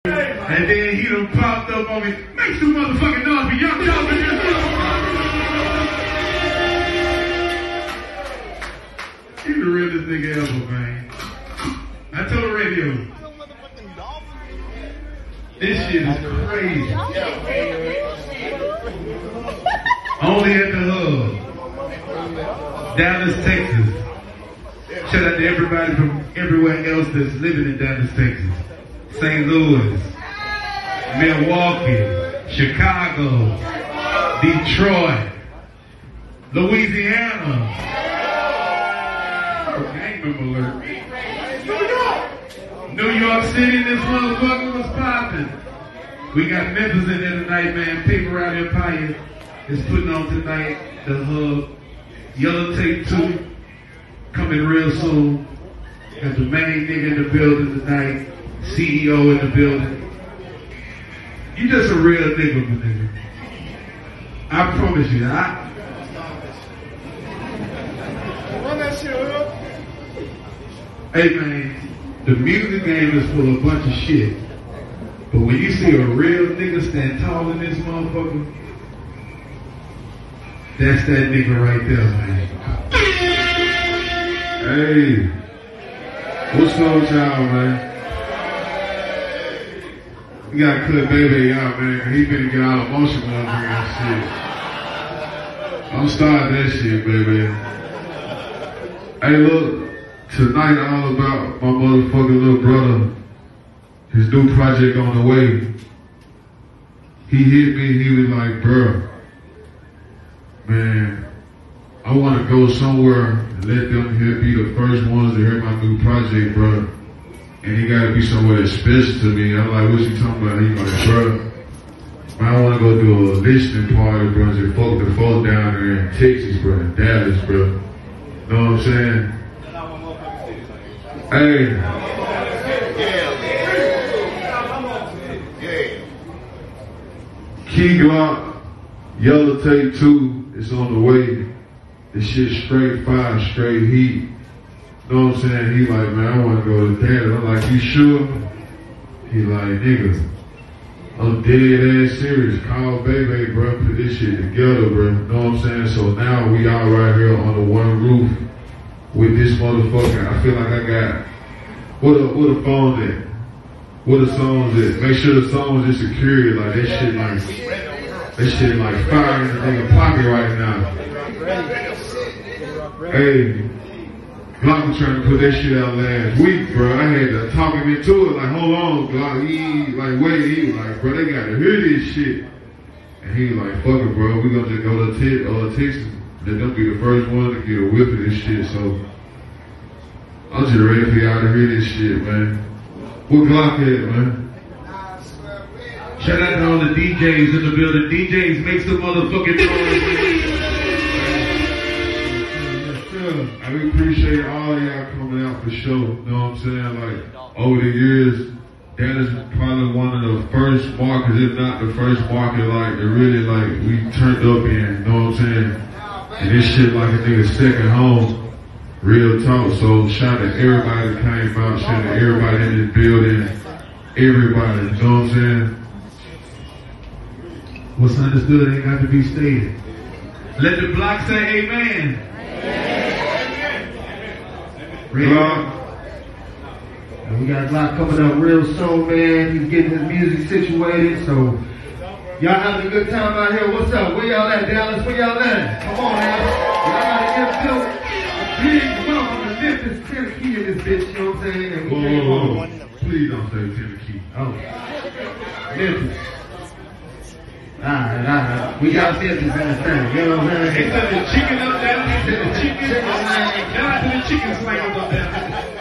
And then he done popped up on me. Make some motherfucking noise for Young Dolph in this motherfucker. He's the realest nigga ever, man. I told the radio. This shit is crazy. Only at the Hub. Dallas, Texas. Shout out to everybody from everywhere else that's living in Dallas, Texas. St. Louis, Milwaukee, Chicago, Detroit, Louisiana. Gang member alert. New York City, this motherfucker was popping. We got Memphis in there tonight, man. Paper Route Empire is putting on tonight. The Hub, Yellow Tape 2, coming real soon. Got the main nigga in the building tonight. CEO in the building. You just a real nigga, my nigga. I promise you that. Run that shit up. Hey man, the music game is full of a bunch of shit. But when you see a real nigga stand tall in this motherfucker, that's that nigga right there, man. Hey, what's up with y'all, man? We gotta cut Baby out, man. He finna get all emotional up here and shit. I'm starting that shit, baby. Hey, look, tonight all about my motherfucking little brother. His new project on the way. He hit me, he was like, bruh, man, I wanna go somewhere and let them be the first ones to hear my new project, bruh. And he gotta be somewhere that's special to me. I'm like, what's he talking about? He like, bro, I wanna go do a listening party, bro. Just fuck the folk down there in Texas, bro, in Dallas, bro. Know what I'm saying? Hey. Key Glock, Yellow Tape 2 is on the way. This shit straight fire, straight heat. Know what I'm saying? He like, man, I want to go to Dallas. I'm like, you sure? He like, nigga, I'm dead ass serious. Call Baby, bro. Put this shit together, bro. Know what I'm saying? So now we all right here on the one roof with this motherfucker. I feel like I got, what a phone at? What the songs at? Make sure the songs is secure. Like that shit like fire in the nigga pocket right now. Hey. Glock was trying to put that shit out last week, bro. I had to talk him into it, like, hold on, Glock. He was like, bro, they gotta hear this shit. And he was like, fuck it, bro. We gonna just go to Texas. Let them be the first one to get a whiff of this shit. So I'm just ready for y'all to hear this shit, man. What Glock at, man? Shout out to all the DJs in the building. DJs, make some motherfucking noise. We appreciate all y'all coming out for sure. You know what I'm saying? Like, over the years, Dallas is probably one of the first markets, if not the first market, like, that really, like, we turned up in. You know what I'm saying? And this shit like a nigga's second home. Real talk. So, shout out to everybody that came out. Shout out to everybody in this building. Everybody. You know what I'm saying? What's understood ain't got to be stated. Let the block say amen. Glock. And we got Glock coming up real soon, man. He's getting his music situated, so y'all having a good time out here. What's up? Where y'all at, Dallas? Where y'all at? Come on, man. Y'all gotta give a big welcome to Memphis, Tennessee in this bitch, you know what I'm saying? And we came on. Please don't say Tennessee. Oh. Memphis. Alright. We got Memphis in the thing, you know what I'm saying? They said the chicken up there. They said the chicken. Shout out to the chicken slangers up there.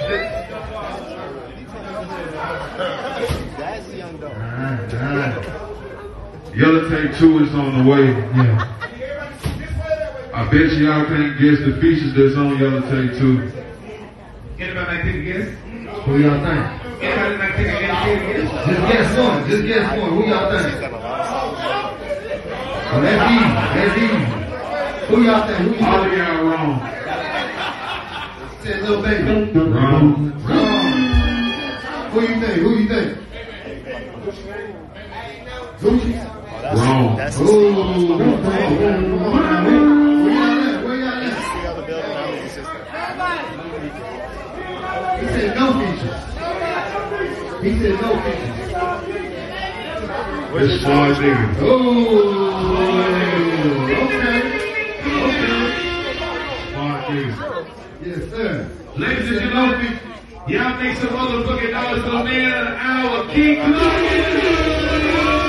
Alright. Yellow Tape 2 is on the way. Yeah. I bet y'all can't guess the features that's on Yellow Tape 2. Anybody like take a guess? Who y'all think? Anybody like take a guess? Just guess one. Who y'all think? Oh, that's easy. Who y'all think? All of y'all wrong. Say Lil Baby. Wrong. Who you think? Gucci? Wrong. That's Oh, the where y'all at? Where y'all at? other building. I'm the assistant. He said no features. He said no features. This smart nigga. Oh, okay. Smart nigga. Yes, sir. Ladies and gentlemen, y'all make some motherfucking noise for the man of the hour, King Clark.